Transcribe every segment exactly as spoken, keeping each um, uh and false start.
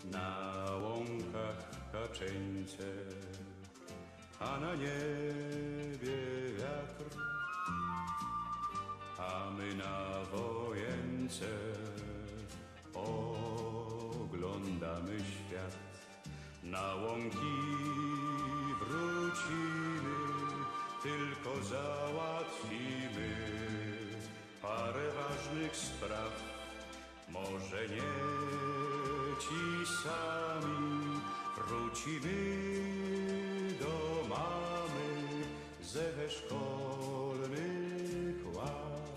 Na łąkach kaczeńce, a na niebie wiatr, a my na wojence oglądamy świat. Na łąki wrócimy, tylko załatwimy parę ważnych spraw. Może nie ci sami wrócimy do mamy ze szkolnych ław.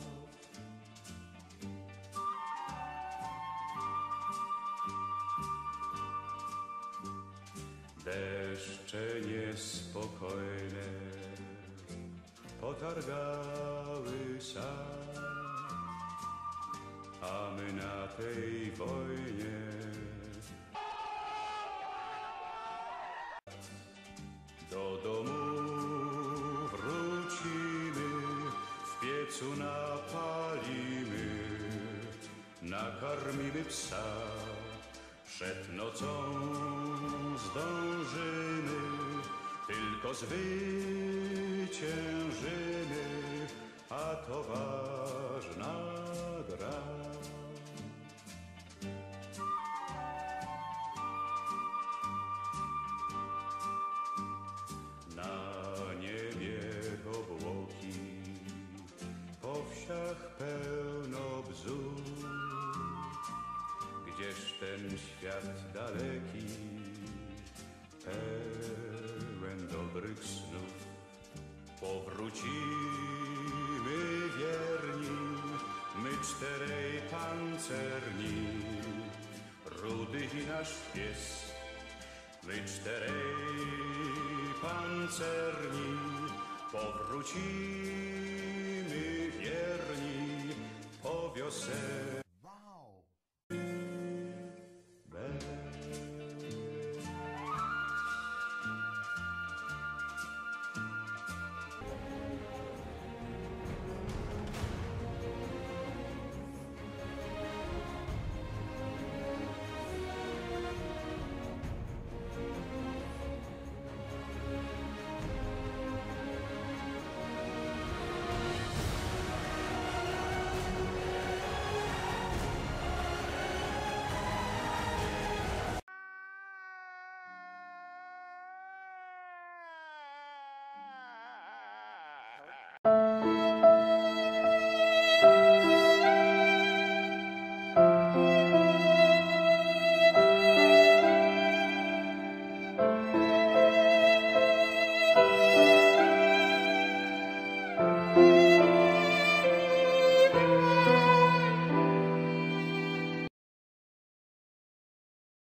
Deszcze niespokojne potargały sad, a my na tej wojnie do domu wrócimy, w piecu napalimy, nakarmimy psa. Przed nocą zdążymy, tylko zwyciężymy, a to ważna gra. Na niebie obłoki, po wsiach pełno bzów. Gdzież ten świat daleki, pełen dobrych snów. Powrócimy wierni, my czterej pancerni, Rudy i nasz pies. My czterej pancerni, powrócimy wierni po wiosence.